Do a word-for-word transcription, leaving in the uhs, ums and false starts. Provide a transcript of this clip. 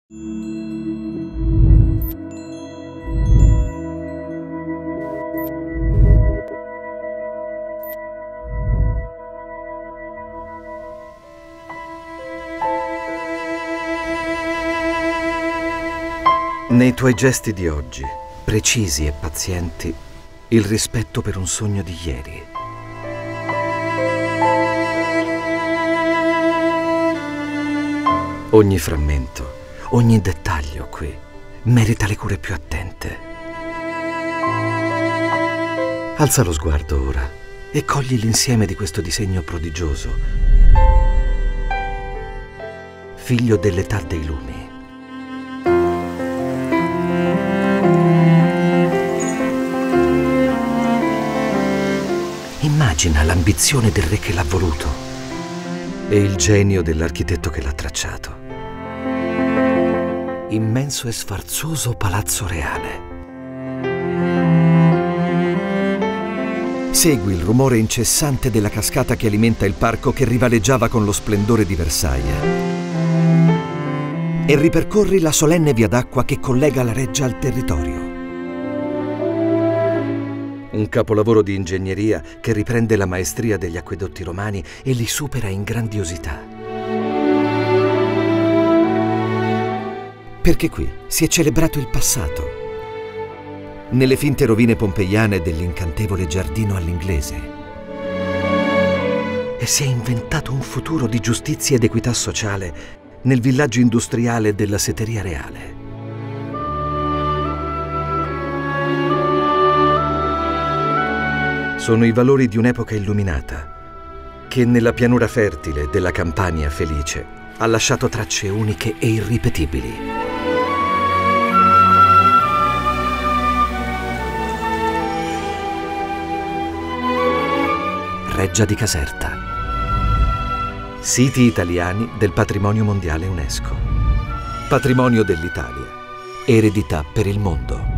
Nei tuoi gesti di oggi, precisi e pazienti, il rispetto per un sogno di ieri. Ogni frammento, ogni dettaglio qui merita le cure più attente. Alza lo sguardo ora e cogli l'insieme di questo disegno prodigioso, figlio dell'età dei lumi. Immagina l'ambizione del re che l'ha voluto e il genio dell'architetto che l'ha tracciato. Immenso e sfarzoso palazzo reale. Segui il rumore incessante della cascata che alimenta il parco, che rivaleggiava con lo splendore di Versailles, e ripercorri la solenne via d'acqua che collega la reggia al territorio. Un capolavoro di ingegneria che riprende la maestria degli acquedotti romani e li supera in grandiosità. Perché qui si è celebrato il passato, nelle finte rovine pompeiane dell'incantevole giardino all'inglese, e si è inventato un futuro di giustizia ed equità sociale nel villaggio industriale della Seteria Reale. Sono i valori di un'epoca illuminata che nella pianura fertile della Campania felice ha lasciato tracce uniche e irripetibili. Reggia di Caserta. Siti italiani del patrimonio mondiale UNESCO. Patrimonio dell'Italia. Eredità per il mondo.